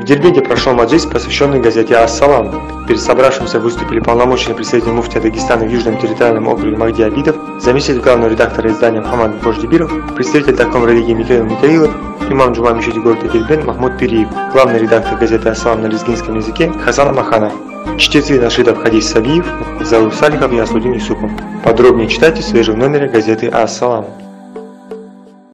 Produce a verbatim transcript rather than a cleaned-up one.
В Дербенте прошел маджлис, посвященный газете «Ас-Салам». Перед собравшимся выступили полномочный представитель муфтия Дагестана в Южном территориальном округе Махди Абидов, заместитель главного редактора издания Мухаммад Бождибиров, представитель таком религии Михаил Михаилов, имам джума мечети города Дербент Махмуд Пириев, главный редактор газеты «Ас-Салам» на лезгинском языке Хасан Маханов, чтецы нашидов Хадис Сабиев, Залур Салихов и Аслудин Юсупов. Подробнее читайте в свежем номере газеты «Ас-Салам».